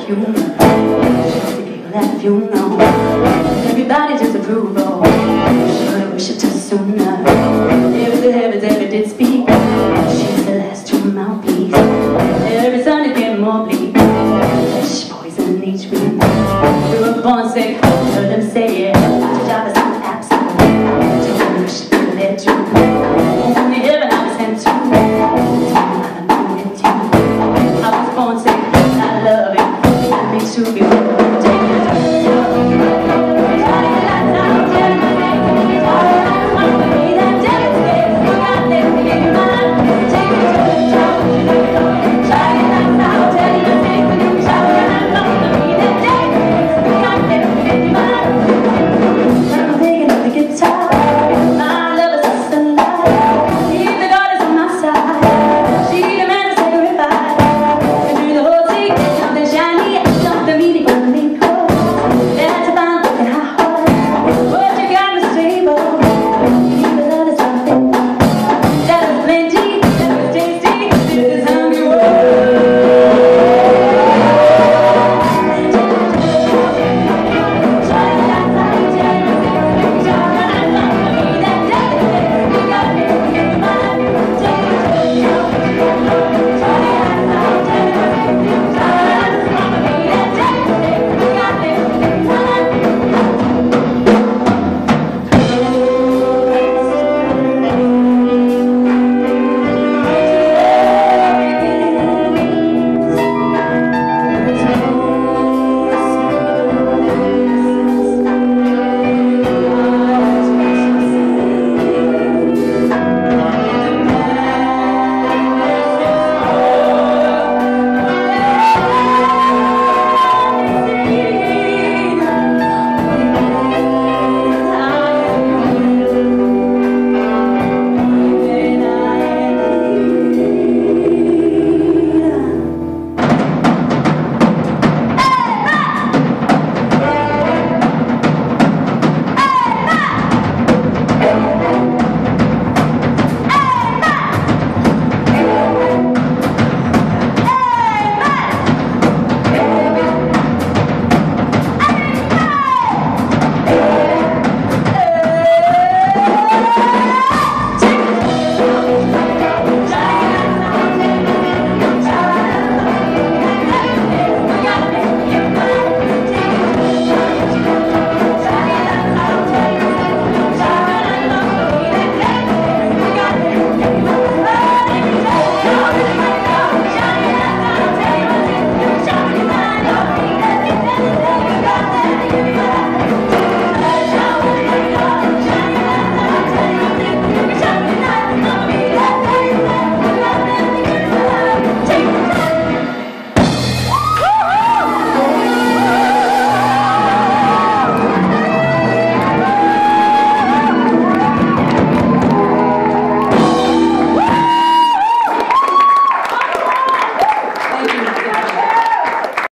perfume. She's the girl that you know. Everybody just approval. Should've worshipped her sooner. If the heavens ever did speak, she's the last true mouthpiece. Every Sunday getting more bleak. Fresh poison in each week. We were born sick, heard them say it. Our job is not absolute. Told them we should feel their truth. Only heaven I was sent to.